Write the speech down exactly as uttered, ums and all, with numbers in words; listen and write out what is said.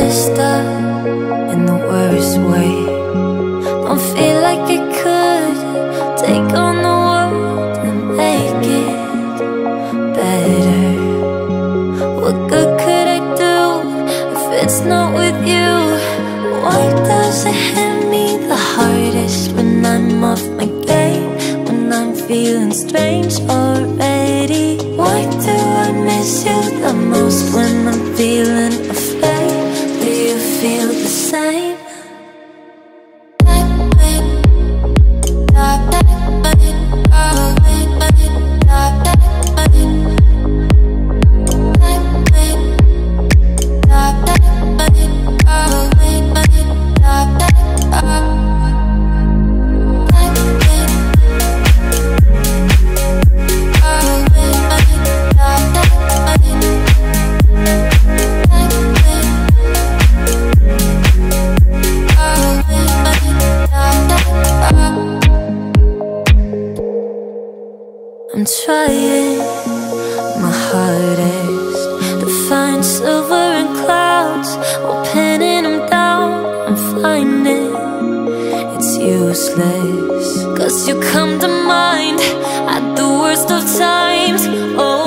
messed up in the worst way. Don't feel like I could take on the world and make it better. What good could I do if it's not with you? Why does it hit me the hardest when I'm off my game, when I'm feeling strange already? Why do I miss you the most when I'm feeling afraid? Do you feel the same? I'm trying my hardest to find silver in clouds while pinning them down. I'm finding it's useless, 'cause you come to mind at the worst of times. Oh,